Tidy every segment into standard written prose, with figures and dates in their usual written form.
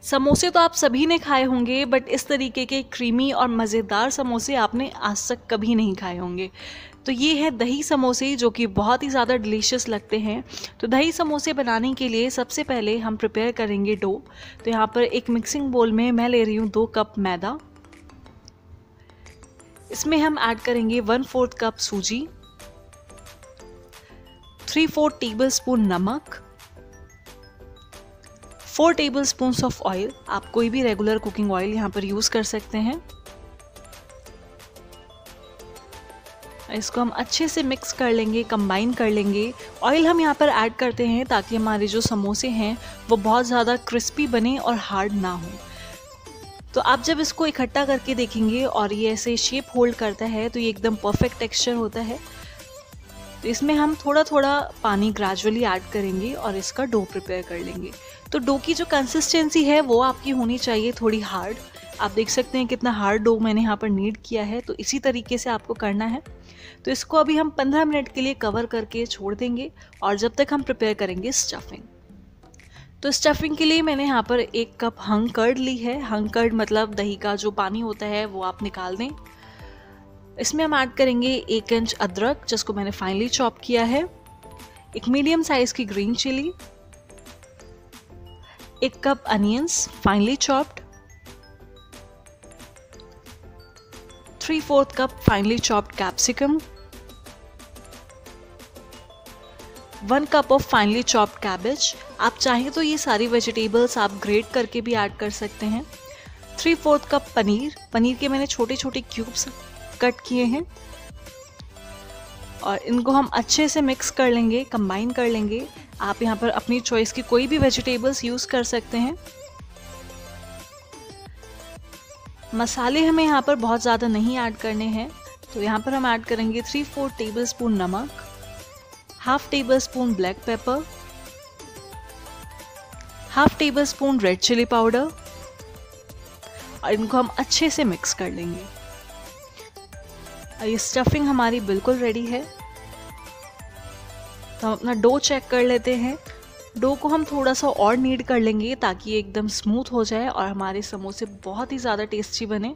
समोसे तो आप सभी ने खाए होंगे, बट इस तरीके के क्रीमी और मज़ेदार समोसे आपने आज तक कभी नहीं खाए होंगे। तो ये है दही समोसे, जो कि बहुत ही ज़्यादा डिलीशियस लगते हैं। तो दही समोसे बनाने के लिए सबसे पहले हम प्रिपेयर करेंगे डो। तो यहाँ पर एक मिक्सिंग बोल में मैं ले रही हूँ 2 कप मैदा। इसमें हम ऐड करेंगे 1/4 कप सूजी, 3/4 टेबलस्पून नमक, 4 टेबलस्पून्स ऑफ ऑयल। आप कोई भी रेगुलर कुकिंग ऑयल यहाँ पर यूज़ कर सकते हैं। इसको हम अच्छे से मिक्स कर लेंगे, कंबाइन कर लेंगे। ऑयल हम यहाँ पर ऐड करते हैं ताकि हमारे जो समोसे हैं वो बहुत ज़्यादा क्रिस्पी बने और हार्ड ना हो। तो आप जब इसको इकट्ठा करके देखेंगे और ये ऐसे शेप होल्ड करता है तो ये एकदम परफेक्ट टेक्सचर होता है। तो इसमें हम थोड़ा थोड़ा पानी ग्रेजुअली ऐड करेंगे और इसका डो प्रिपेयर कर लेंगे। तो डो की जो कंसिस्टेंसी है वो आपकी होनी चाहिए थोड़ी हार्ड। आप देख सकते हैं कितना हार्ड डो मैंने यहाँ पर नीड किया है, तो इसी तरीके से आपको करना है। तो इसको अभी हम 15 मिनट के लिए कवर करके छोड़ देंगे और जब तक हम प्रिपेयर करेंगे स्टफिंग। तो स्टफिंग के लिए मैंने यहाँ पर 1 कप हंग कर्ड ली है। हंग कर्ड मतलब दही का जो पानी होता है वो आप निकाल दें। इसमें हम ऐड करेंगे 1 इंच अदरक, जिसको मैंने फाइनली चॉप किया है, एक मीडियम साइज की green chili, 1 cup onions finely chopped, 3/4 cup finely chopped capsicum, 1 cup of finely chopped cabbage. आप चाहें तो ये सारी वेजिटेबल्स आप ग्रेट करके भी ऐड कर सकते हैं। 3/4 कप पनीर। पनीर के मैंने छोटे छोटे क्यूब्स कट किए हैं और इनको हम अच्छे से मिक्स कर लेंगे, कंबाइन कर लेंगे। आप यहाँ पर अपनी चॉइस की कोई भी वेजिटेबल्स यूज़ कर सकते हैं। मसाले हमें यहाँ पर बहुत ज़्यादा नहीं ऐड करने हैं, तो यहाँ पर हम ऐड करेंगे 3/4 टेबलस्पून नमक, 1/2 tablespoon black pepper, 1/2 tablespoon red chili powder और इनको हम अच्छे से मिक्स कर लेंगे। और ये स्टफिंग हमारी बिल्कुल रेडी है। तो हम अपना डो चेक कर लेते हैं। डो को हम थोड़ा सा और नीड कर लेंगे ताकि ये एकदम स्मूथ हो जाए और हमारे समोसे बहुत ही ज़्यादा टेस्टी बने।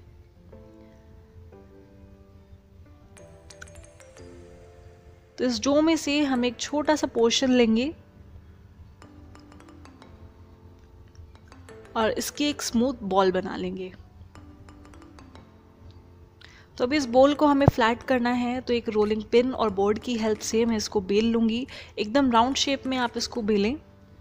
तो इस डो में से हम एक छोटा सा पोर्शन लेंगे और इसकी एक स्मूथ बॉल बना लेंगे। तो अब इस बोल को हमें फ्लैट करना है, तो एक रोलिंग पिन और बोर्ड की हेल्प से मैं इसको बेल लूँगी। एकदम राउंड शेप में आप इसको बेलें।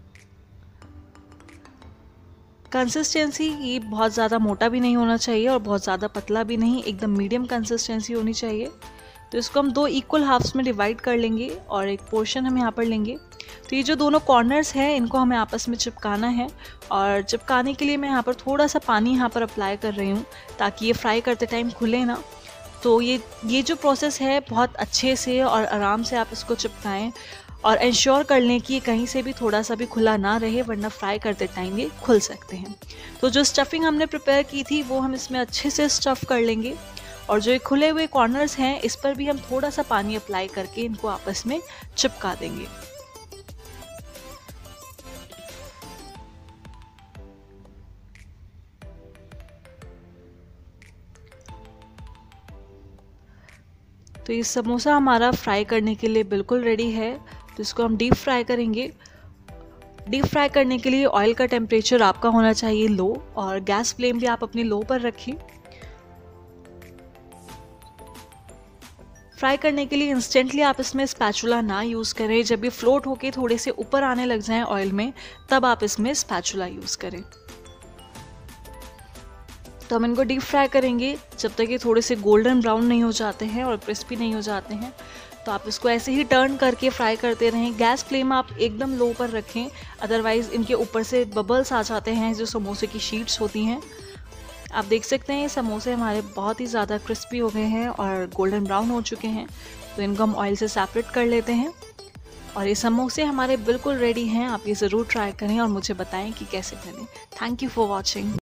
कंसिस्टेंसी ये बहुत ज़्यादा मोटा भी नहीं होना चाहिए और बहुत ज़्यादा पतला भी नहीं, एकदम मीडियम कंसिस्टेंसी होनी चाहिए। तो इसको हम 2 इक्वल हाफ्स में डिवाइड कर लेंगे और एक पोर्शन हम यहाँ पर लेंगे। तो ये जो दोनों कॉर्नर्स हैं इनको हमें आपस में चिपकाना है और चिपकाने के लिए मैं यहाँ पर थोड़ा सा पानी यहाँ पर अप्लाई कर रही हूँ ताकि ये फ्राई करते टाइम खुले ना। तो ये जो प्रोसेस है बहुत अच्छे से और आराम से आप इसको चिपकाएं और इंश्योर कर लें कि कहीं से भी थोड़ा सा भी खुला ना रहे, वरना फ्राई करते टाइम ये खुल सकते हैं। तो जो स्टफिंग हमने प्रिपेयर की थी वो हम इसमें अच्छे से स्टफ़ कर लेंगे और जो ये खुले हुए कॉर्नर्स हैं इस पर भी हम थोड़ा सा पानी अप्लाई करके इनको आपस में चिपका देंगे। तो ये समोसा हमारा फ्राई करने के लिए बिल्कुल रेडी है। तो इसको हम डीप फ्राई करेंगे। डीप फ्राई करने के लिए ऑयल का टेम्परेचर आपका होना चाहिए लो और गैस फ्लेम भी आप अपनी लो पर रखें। फ्राई करने के लिए इंस्टेंटली आप इसमें स्पैचुला ना यूज़ करें। जब ये फ्लोट होके थोड़े से ऊपर आने लग जाएं ऑयल में, तब आप इसमें स्पैचुला यूज़ करें। तो हम इनको डीप फ्राई करेंगे जब तक ये थोड़े से गोल्डन ब्राउन नहीं हो जाते हैं और क्रिस्पी नहीं हो जाते हैं। तो आप इसको ऐसे ही टर्न करके फ्राई करते रहें। गैस फ्लेम आप एकदम लो पर रखें, अदरवाइज़ इनके ऊपर से बबल्स आ जाते हैं जो समोसे की शीट्स होती हैं। आप देख सकते हैं ये समोसे हमारे बहुत ही ज़्यादा क्रिस्पी हो गए हैं और गोल्डन ब्राउन हो चुके हैं। तो इनको हम ऑयल से सेपरेट कर लेते हैं और ये समोसे हमारे बिल्कुल रेडी हैं। आप ये ज़रूर ट्राई करें और मुझे बताएं कि कैसे बने। Thank you for watching.